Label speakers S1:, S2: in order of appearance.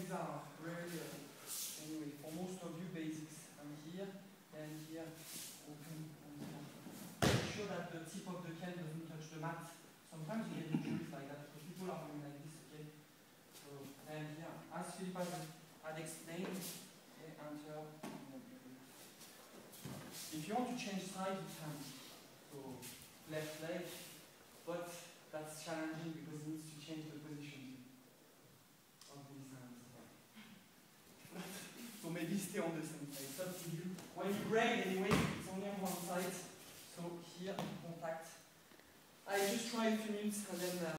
S1: these are really, anyway, for most of you, basics. And here, open, and here. Make sure that the tip of the can doesn't touch the mat. Sometimes you get injuries like that, because people are doing like this, okay? So, and here, as Philippa had explained, okay, enter. If you want to change side, you can. So, left leg, but that's challenging because it needs to change the position of these hands. So maybe stay on the same side. It's up to you. When you break, anyway, it's only on one side. So here, contact. I just try a few minutes and then